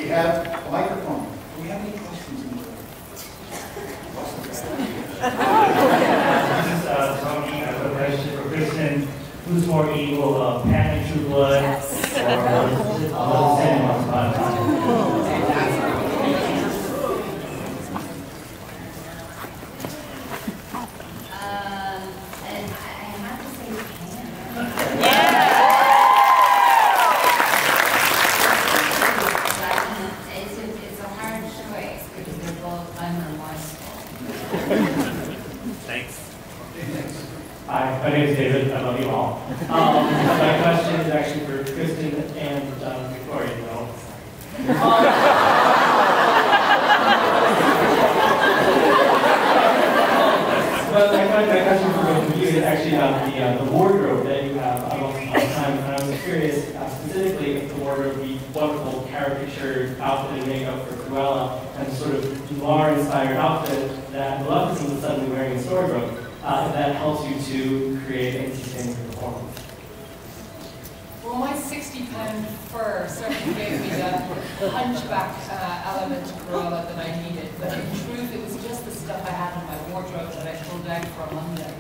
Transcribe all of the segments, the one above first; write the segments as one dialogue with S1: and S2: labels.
S1: We have a microphone. Do we have any questions in the room?
S2: This is Tony. I have a question for Kristen. Who's more evil, Pan and True Blood, or Little Sin on Spotify?
S3: Hi, my name is David. I love you all. My question is actually for Kristen and Victoria. No. But my question for both of you is actually about the wardrobe that you have all the time. And I was curious specifically if the wardrobe, the wonderful caricature outfit and makeup for Cruella, and sort of noir-inspired outfit that Maleficent was suddenly wearing in Storybrooke. That helps you to create and sustain your performance.
S4: Well, my 60-pound fur certainly gave me the hunchback element to Cruella that I needed. But in truth, it was just the stuff I had in my wardrobe that I pulled out for Monday.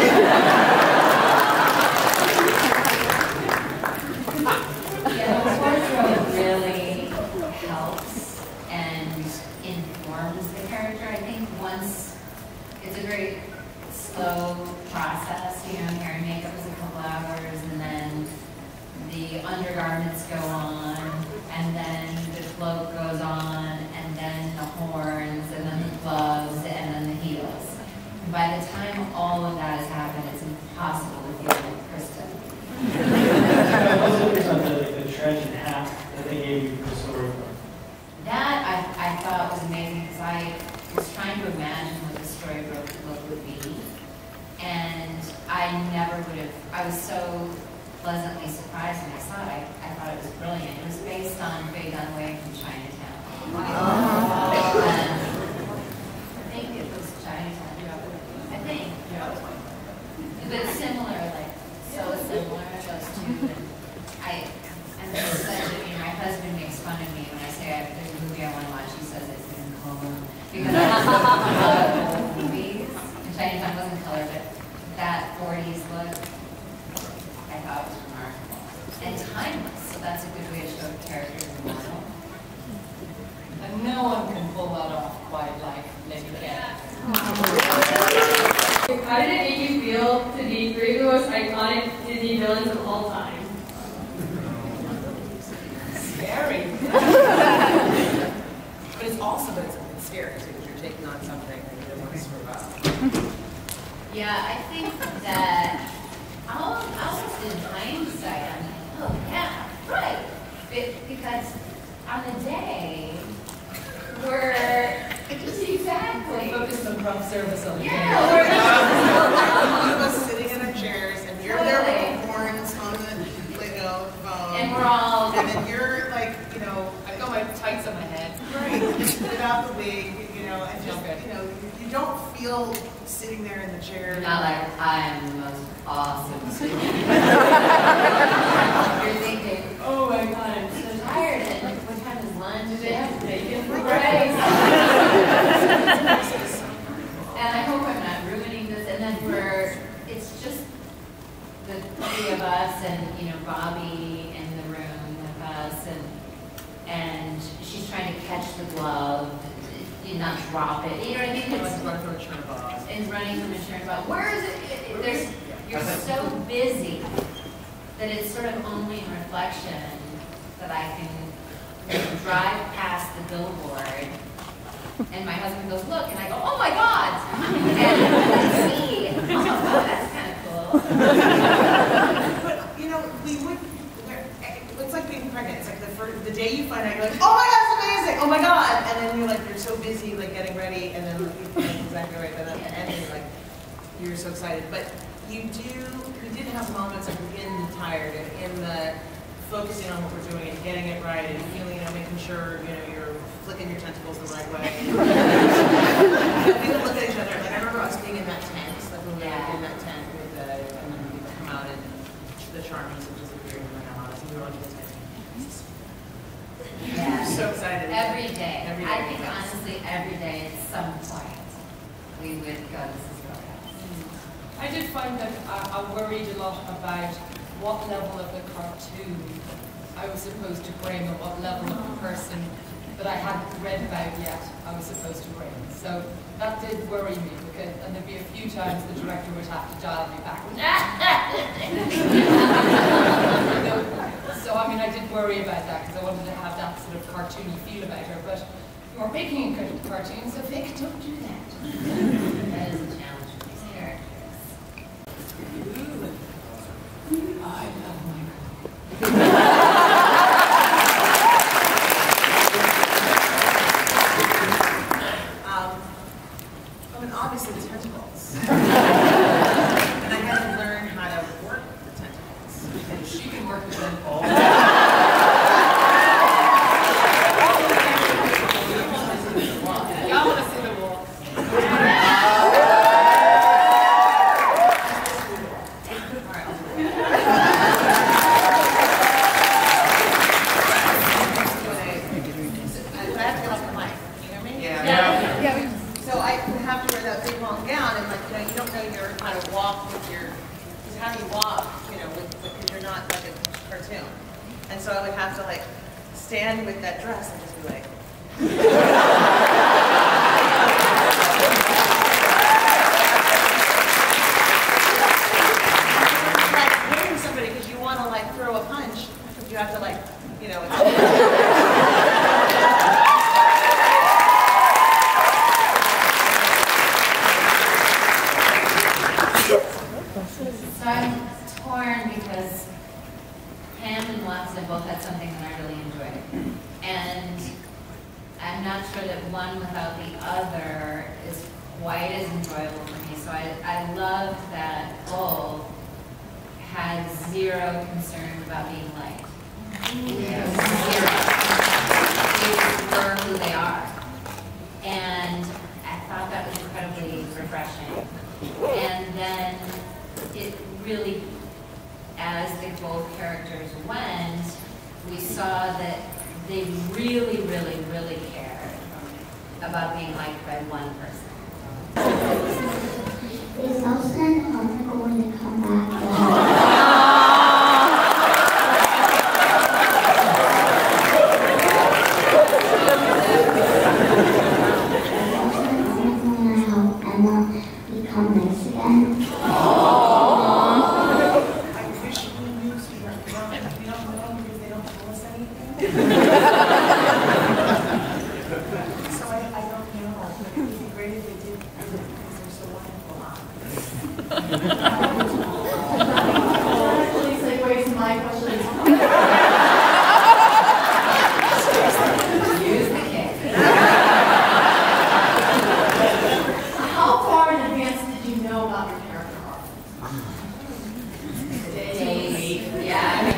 S5: Yeah, the wardrobe really helps and informs the character. I think once it's a very slow process, you know, hair and makeup is a couple hours, and then the undergarments go on, and then the cloak goes on, and then the horns, and then the gloves, and then the heels. And by the time all of that has happened, it's impossible to feel like Kristen.
S3: I was curious on the trench and hat that they gave you for the Storybrooke.
S5: That I thought was amazing, because I was trying to imagine what the Storybrooke look would be. And I never would have, I was so pleasantly surprised when I saw it. I thought it was brilliant. It was based on Faye Dunaway from Chinatown. I think it was Chinatown. I think. But similar, like, so similar, those two. And there's such a, you know, my husband makes fun of me when I say there's a movie I want to watch. He says it's in color. Because I love old movies. And Chinatown wasn't color, but that 40s look, I thought was remarkable. And timeless, so that's a good way to show characters in the model.
S4: And no one can pull that off quite like Lady Cat.
S6: How did it make you feel to be three of the most iconic Disney villains of all time?
S4: Scary. But it's also been something scary too, because you're taking on something that you don't want to survive.
S5: Yeah, I think that almost in hindsight, I'm like, oh yeah, right. Because on the day, we're exactly
S4: Focus on craft service on the
S7: All of us sitting in our chairs, and you're there with the horns on the, you know, phone.
S5: And we're all.
S7: And then you're like, you know,
S4: I've got my tights on my head.
S7: right, without the wig, you know, and just, you know, you don't feel sitting there in the chair.
S5: Not like I'm the most awesome student. You're thinking, oh my god, I'm so tired. And what time is lunch? Do they have bacon for breakfast? And I hope I'm not ruining this. And then it's just the three of us, and you know, Bobby in the room with us, and she's trying to catch the glove. Not drop it. You know what I mean? It's
S7: running from a Chernabog.
S5: And running from a Chernabog. Where is it? You're so busy that it's sort of only in reflection that I can drive past the billboard, and my husband goes, look, and I go, oh my God! And I see. Oh, that's kind of cool.
S7: But, you know, it's like being pregnant. It's like the day you find out, you're like, oh my God, it's amazing! Oh my God! And then you're so busy, like getting ready, and then exactly right, then at the end, you're like, you're so excited. But you did have moments of in the tired and in the focusing on what we're doing and getting it right and feeling, you know, making sure, you know, you're flicking your tentacles the right way. And we would look at each other. Like I remember us being in that tent, like when we were in that tent with and then we come out and the Charmies would disappear and like, and we were on the tent.
S5: Yeah.
S1: So
S7: so excited.
S5: Every day.
S7: Every day.
S5: I think honestly, every day at some point, we would go, this is what happens.
S4: I did find that I worried a lot about what level of the cartoon I was supposed to bring, or what level of the person that I hadn't read about yet I was supposed to bring. So that did worry me, because, and there'd be a few times the director would have to dial me back. So I mean, I did worry about that, because I wanted to have that sort of cartoony feel about her, but you're making a cartoon, so Vic, don't do that.
S5: That is a challenge for these characters.
S4: I love Michael.
S7: I mean, obviously the tentacles. And I had to learn how to work the tentacles.
S4: And she can work with them all. Y'all want to see the wall?
S7: So I would have to wear that big long gown, and like, you know, you don't know how to walk with your, because how do you walk, you know, because you're not like a cartoon. And so I would have to like stand with that dress and just be like. Like hitting somebody because you want to like throw a punch, but you have to like, you know.
S5: So I'm torn because Pam and Watson both had something that I really enjoyed. And I'm not sure that one without the other is quite as enjoyable for me. So I love that both had zero concern about being liked. Zero. They were who they are. And I thought that was incredibly refreshing. And then it really, as the both characters went, we saw that they really, really, really cared about being liked by one person.
S8: Is Elsa and Connor going to come back? Emma become nice again?
S7: I wish we knew so we don't know because they don't tell us anything. So I don't know. It would be great if they did because they're so wonderful.
S9: Actually segues to my question.
S5: Use the cake.
S9: How far in advance did you know about your character arc?
S5: Days. Yeah.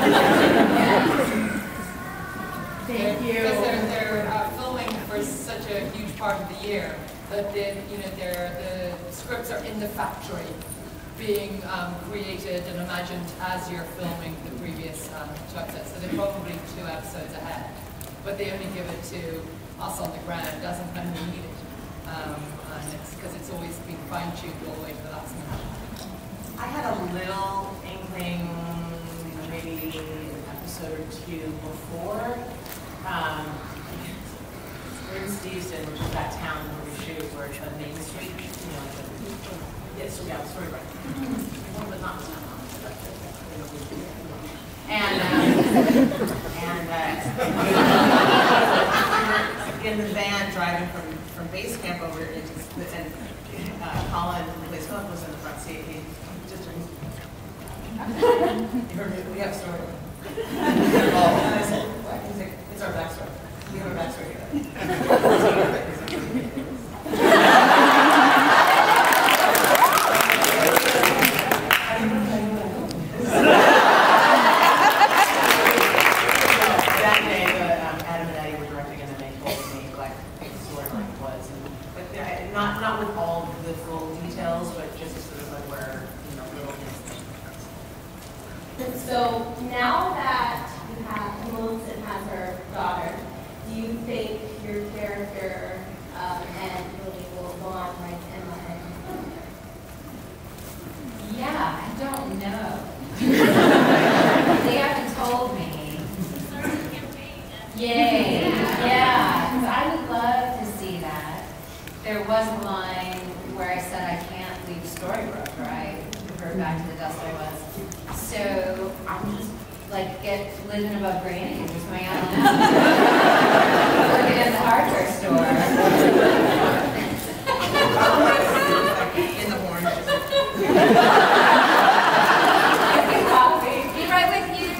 S9: Thank you.
S4: Because they're filming for such a huge part of the year that the scripts are in the factory being created and imagined as you're filming the previous chapter. So they're probably 2 episodes ahead, but they only give it to us on the ground as and when we need it. And it's because it's always been fine-tuned all the way to the last minute.
S7: I had a little inkling, maybe an episode or 2 before. We're in Steveston, which is that town where we shoot, where it's on Main Street, you know, yes, so we have a story right. But not this time. And in the van driving from base camp over into, and Colin, who plays Philip, was in the front seat. He just we have a story. And I said, what? He's like, it's our backstory. We have a backstory here. That day, Adam and Eddie were directing, and then they told me like the storyline was, but not with all the full details, but just sort of like where, you know, little hints.
S9: So now that you have Melissa has her daughter, do you take your character and really will go on like Emma and
S5: Yeah, I don't know. They haven't told me. Yay, yeah, because I would love to see that. There was a line where I said I can't leave Storybrooke, right? Refer back to the dust I was. So I'm just like living above Granny, just going out and working at the hardware store.
S7: In the horn.
S5: Coffee, be right with you.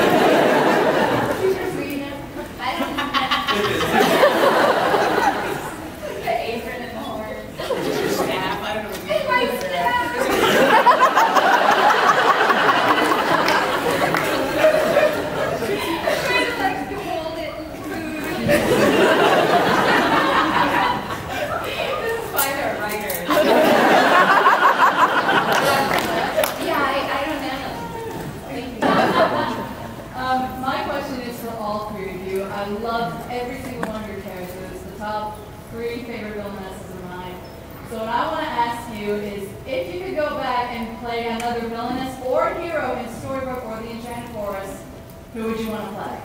S5: I don't know. The apron and the horn.
S7: Staff, I don't know what you
S5: My staff. Trying to like hold it and food. This is why they're writers. Yeah, I don't know. Thank you.
S9: my question is for all three of you. I love every single one of your characters. The top 3 favorite villainesses of mine. So what I want to ask you is, if you could go back and play another villainess or hero in Storybrooke or The Enchanted Forest, who would you want to play?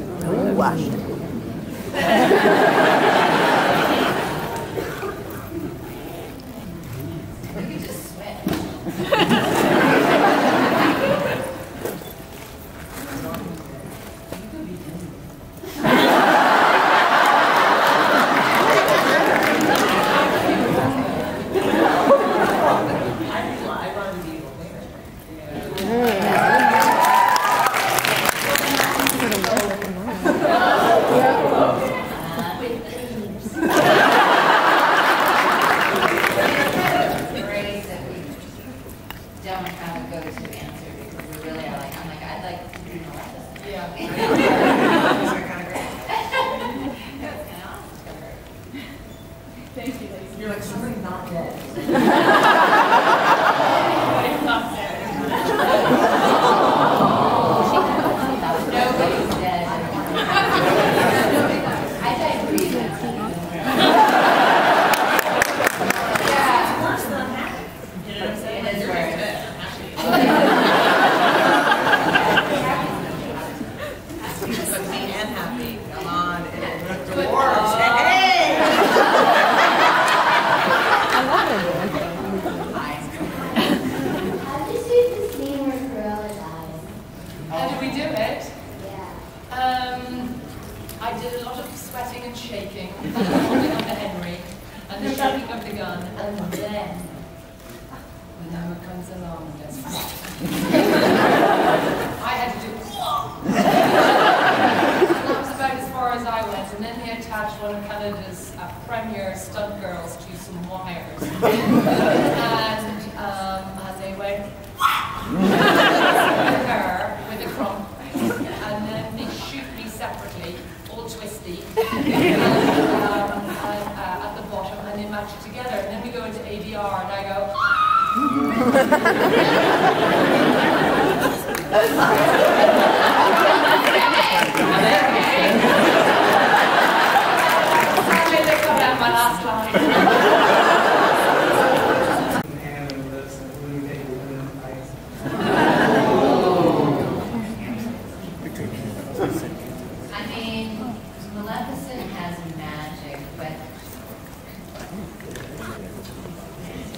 S5: We could just switch.
S7: I want to be evil there.
S5: Great that we don't have a go-to answer because we really are like, I'm like, I'd like to do Melissa.
S7: Yeah. These are kind of great.
S5: That's kind of awesome.
S9: Thank you, ladies.
S7: You're like, somebody not dead.
S5: Nobody's dead. I died breathing. Yeah.
S7: It's worse than unhappy. You know what I'm saying?
S5: It is
S7: You're
S5: worse.
S7: good. But me and happy. Come on. The dwarves. Hey!
S8: How did you see the scene where Cruella died?
S4: How did we do it?
S8: Yeah.
S4: I did a lot of sweating and shaking, and the holding of the Henry, and the shaking of the gun, and then when Emma comes along and does I had to do and that was about as far as I went, and then they attached one of Canada's premier stunt girls to some wires, and as they went her with a crump, and then they shoot me separately, all twisty, and, at the bottom, and they match it together. And then we go into ADR, and I go. Sorry, they cut out my last line.
S5: I mean, Maleficent has magic, but